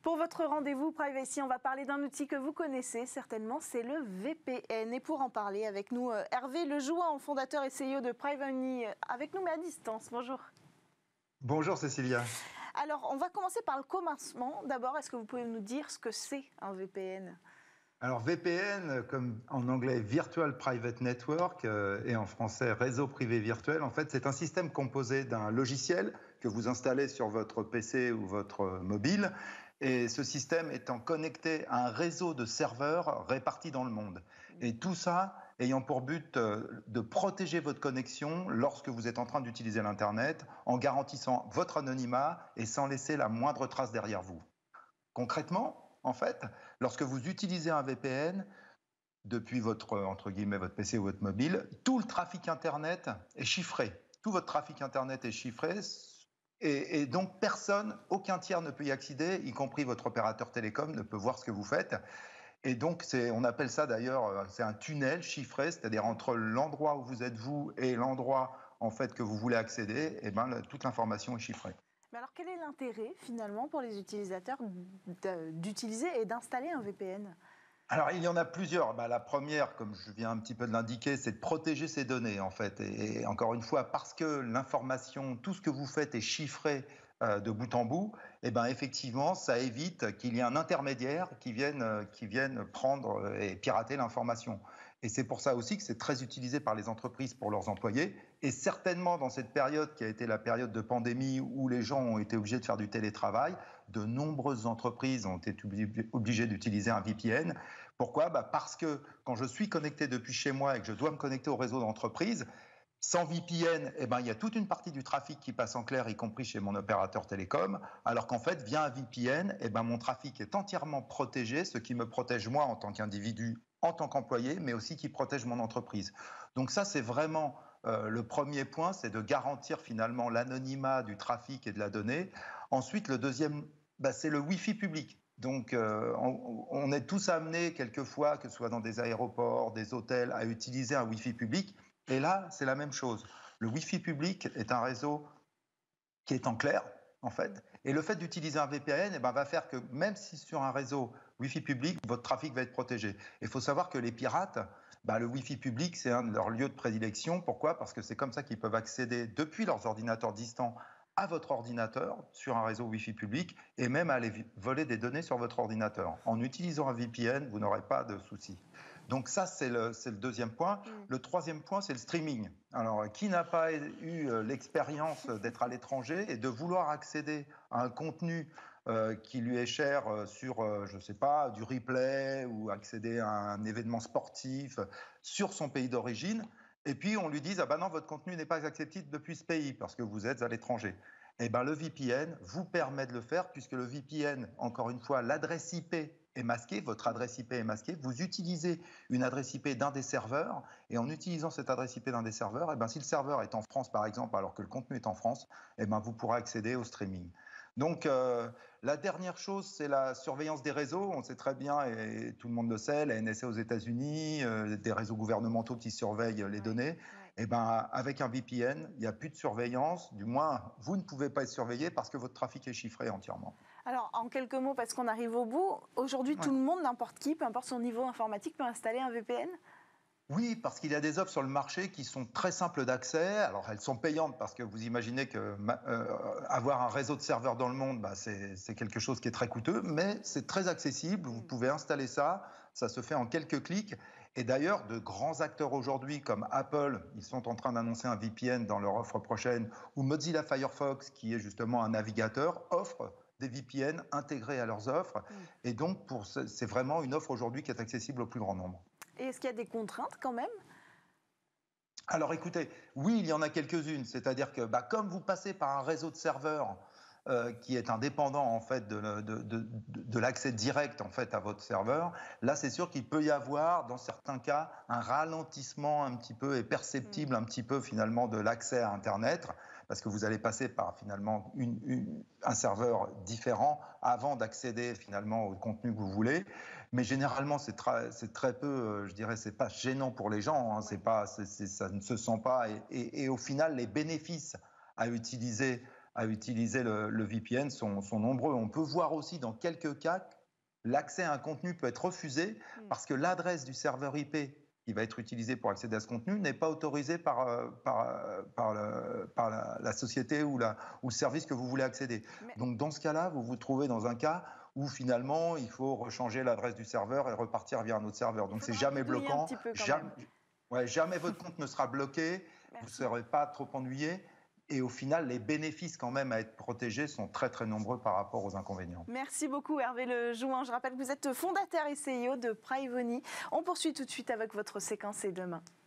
Pour votre rendez-vous Privacy, on va parler d'un outil que vous connaissez certainement, c'est le VPN. Et pour en parler avec nous, Hervé Lejouan, fondateur et CEO de Privacy, avec nous mais à distance. Bonjour. Bonjour Cécilia. Alors, on va commencer par le commencement. D'abord, est-ce que vous pouvez nous dire ce que c'est un VPN ? Alors VPN, comme en anglais Virtual Private Network et en français réseau privé virtuel, en fait c'est un système composé d'un logiciel que vous installez sur votre PC ou votre mobile, et ce système étant connecté à un réseau de serveurs répartis dans le monde. Et tout ça ayant pour but de protéger votre connexion lorsque vous êtes en train d'utiliser l'Internet, en garantissant votre anonymat et sans laisser la moindre trace derrière vous. Concrètement, en fait, lorsque vous utilisez un VPN depuis votre, entre guillemets, votre PC ou votre mobile, tout le trafic Internet est chiffré. Tout votre trafic Internet est chiffré et donc personne, aucun tiers ne peut y accéder, y compris votre opérateur télécom ne peut voir ce que vous faites. Et donc, on appelle ça d'ailleurs, c'est un tunnel chiffré, c'est-à-dire entre l'endroit où vous êtes vous et l'endroit en fait que vous voulez accéder, et toute l'information est chiffrée. Mais alors, quel est l'intérêt, finalement, pour les utilisateurs d'utiliser et d'installer un VPN ? Alors, il y en a plusieurs. La première, comme je viens un petit peu de l'indiquer, c'est de protéger ces données, en fait. Et encore une fois, parce que l'information, tout ce que vous faites est chiffré de bout en bout, effectivement, ça évite qu'il y ait un intermédiaire qui vienne prendre et pirater l'information. Et c'est pour ça aussi que c'est très utilisé par les entreprises pour leurs employés. Et certainement dans cette période qui a été la période de pandémie où les gens ont été obligés de faire du télétravail, de nombreuses entreprises ont été obligées d'utiliser un VPN. Pourquoi ? Parce que quand je suis connecté depuis chez moi et que je dois me connecter au réseau d'entreprise, sans VPN, il y a toute une partie du trafic qui passe en clair, y compris chez mon opérateur télécom, alors qu'en fait, via un VPN, mon trafic est entièrement protégé, ce qui me protège moi en tant qu'individu, en tant qu'employé, mais aussi qui protège mon entreprise. Donc ça, c'est vraiment le premier point, c'est de garantir finalement l'anonymat du trafic et de la donnée. Ensuite, le deuxième, c'est le Wi-Fi public. Donc, on est tous amenés, quelquefois, que ce soit dans des aéroports, des hôtels, à utiliser un Wi-Fi public. Et là, c'est la même chose. Le Wi-Fi public est un réseau qui est en clair, en fait. Et le fait d'utiliser un VPN va faire que même si sur un réseau Wi-Fi public, votre trafic va être protégé. Il faut savoir que les pirates, le Wi-Fi public, c'est un de leurs lieux de prédilection. Pourquoi ? Parce que c'est comme ça qu'ils peuvent accéder depuis leurs ordinateurs distants à votre ordinateur sur un réseau Wi-Fi public et même aller voler des données sur votre ordinateur. En utilisant un VPN, vous n'aurez pas de souci. Donc ça, c'est le deuxième point. Le troisième point, c'est le streaming. Alors, qui n'a pas eu l'expérience d'être à l'étranger et de vouloir accéder à un contenu qui lui est cher sur, je ne sais pas, du replay ou accéder à un événement sportif sur son pays d'origine, et puis on lui dit « Ah ben non, votre contenu n'est pas accepté depuis ce pays parce que vous êtes à l'étranger ». Le VPN vous permet de le faire puisque le VPN, encore une fois, l'adresse IP est masquée, votre adresse IP est masquée, vous utilisez une adresse IP d'un des serveurs et en utilisant cette adresse IP d'un des serveurs, si le serveur est en France par exemple alors que le contenu est en France, vous pourrez accéder au streaming. Donc la dernière chose, c'est la surveillance des réseaux. On sait très bien, et tout le monde le sait, la NSA aux États-Unis, des réseaux gouvernementaux qui surveillent les données. Avec un VPN, il n'y a plus de surveillance. Du moins, vous ne pouvez pas être surveillé parce que votre trafic est chiffré entièrement. Alors, en quelques mots, parce qu'on arrive au bout, aujourd'hui, tout le monde, n'importe qui, peu importe son niveau informatique, peut installer un VPN ? Oui, parce qu'il y a des offres sur le marché qui sont très simples d'accès. Alors, elles sont payantes parce que vous imaginez que avoir un réseau de serveurs dans le monde, c'est quelque chose qui est très coûteux, mais c'est très accessible. Vous pouvez installer ça, ça se fait en quelques clics. Et d'ailleurs, de grands acteurs aujourd'hui comme Apple, ils sont en train d'annoncer un VPN dans leur offre prochaine, ou Mozilla Firefox, qui est justement un navigateur, offre des VPN intégrés à leurs offres. Et donc, c'est vraiment une offre aujourd'hui qui est accessible au plus grand nombre. Et est-ce qu'il y a des contraintes quand même ? Alors écoutez, oui, il y en a quelques-unes. C'est-à-dire que comme vous passez par un réseau de serveurs qui est indépendant en fait de l'accès direct en fait à votre serveur, là c'est sûr qu'il peut y avoir dans certains cas un ralentissement un petit peu et perceptible un petit peu finalement de l'accès à Internet, parce que vous allez passer par finalement un serveur différent avant d'accéder finalement au contenu que vous voulez. Mais généralement, c'est très peu, je dirais, c'est pas gênant pour les gens, hein, ça ne se sent pas. Et au final, les bénéfices à utiliser à utiliser le VPN sont nombreux. On peut voir aussi dans quelques cas l'accès à un contenu peut être refusé parce que l'adresse du serveur IP qui va être utilisé pour accéder à ce contenu n'est pas autorisée par la société ou le service que vous voulez accéder. Donc dans ce cas-là, vous vous trouvez dans un cas où finalement il faut rechanger l'adresse du serveur et repartir via un autre serveur. Donc c'est jamais bloquant, jamais votre compte ne sera bloqué, vous ne serez pas trop ennuyé. Et au final, les bénéfices quand même à être protégés sont très très nombreux par rapport aux inconvénients. Merci beaucoup Hervé Lejouan. Je rappelle que vous êtes fondateur et CEO de Privony. On poursuit tout de suite avec votre séquence et demain.